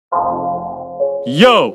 Yo!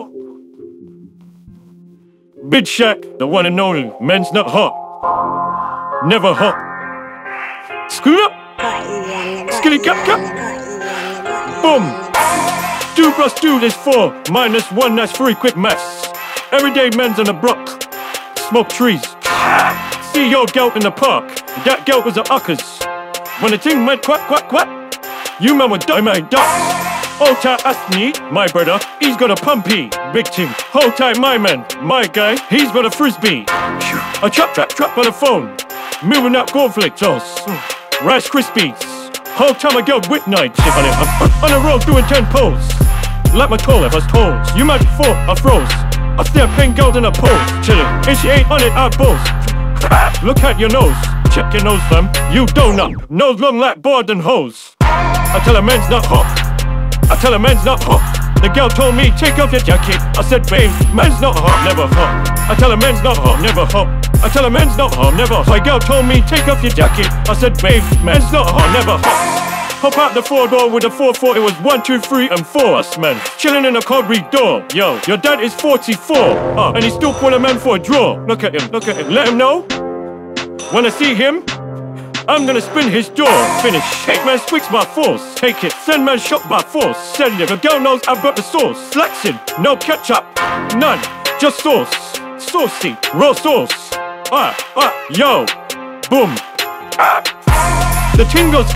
Big Shaq, the one and only, men's not hot. Never hot. Screw up! Skitty cap cap! Boom! 2 plus 2 is 4, minus 1 that's 3, quick maths. Everyday men's on the block. Smoke trees. See your girl in the park. That girl was a uckers. When the thing went quack quack quack, you man would die my duck. Hold tight Asni, my brother, he's got a pumpy. Big team. Hold tight my man, my guy, he's got a frisbee. A trap on the phone. Moving up cornflakes, Rice Krispies. Whole time I go with night. On the road doing 10 poles. Like my toe left us toes. You might fall, I froze. I stare pink gold in a pose. Chillin', and she ain't on it, I boast. Look at your nose. Check your nose, fam. You donut. Nose long like board and hose. I tell a man's not hot. I tell a man's not hot. The girl told me, take off your jacket. I said, babe, man's not hot, never hot. I tell a man's not hot, never hot. I tell a man's not hot, never hot. My girl told me, take off your jacket. I said, babe, man's not hot, never hot. Hop out the 4-door with a 4-4, it was 1, 2, 3, and 4, us man. Chilling in a corridor. Yo, your dad is 44. And he still call a man for a draw. Look at him, let him know. When I see him, I'm gonna spin his jaw. Finish. Take man switch by force. Take it. Send man shot by force. Send it. The girl knows I've got the sauce. Slaxing. No ketchup. None. Just sauce. Saucy. Raw sauce. Yo. Boom. The ting goes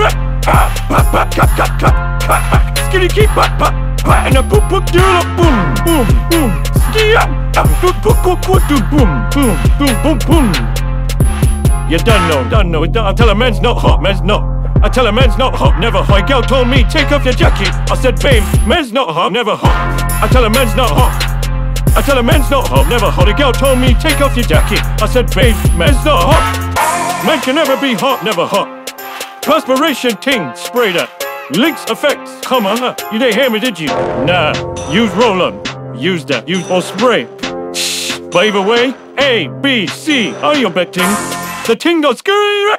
skitty keep and a poop poop do boom boom boom ski up boom boom boom boom boom. You done know. I tell a man's not hot, man's not. I tell a man's not hot, never hot. My girl told me, take off your jacket. I said, babe, man's not hot, never hot. I tell a man's not hot. I tell a man's not hot, never hot. The girl told me, take off your jacket. I said, babe, man's not hot. Man can never be hot, never hot. Perspiration ting, spray that. Links effects, comma, you didn't hear me, did you? Nah, use roll-on. Use that, use or spray. Shh, by the way, A, B, C, are you betting? The ting goes skitty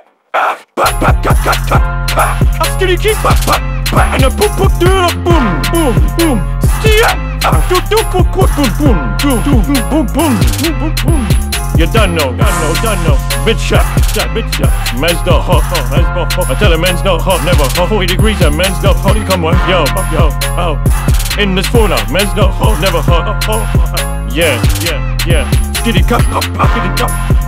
keep and a poop poop do boom boom boom ski up boom boom boom. You done know. Big Shaq, man's not hot, I tell a man's not hot, never hot. 40 degrees and man's not hot. Come on, yo. In this fauna, man's not hot, never hot. Yeah. Skitty cup.